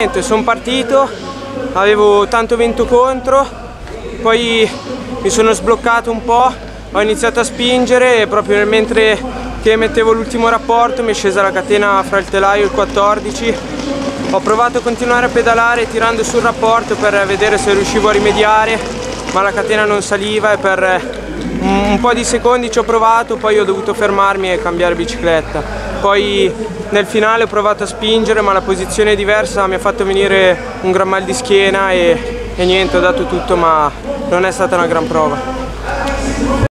Sono partito, avevo tanto vento contro, poi mi sono sbloccato un po', ho iniziato a spingere e proprio mentre che mettevo l'ultimo rapporto mi è scesa la catena fra il telaio e il 14. Ho provato a continuare a pedalare tirando sul rapporto per vedere se riuscivo a rimediare, ma la catena non saliva e per un po' di secondi ci ho provato, poi ho dovuto fermarmi e cambiare bicicletta. Poi nel finale ho provato a spingere, ma la posizione diversa mi ha fatto venire un gran mal di schiena e niente, ho dato tutto, ma non è stata una gran prova.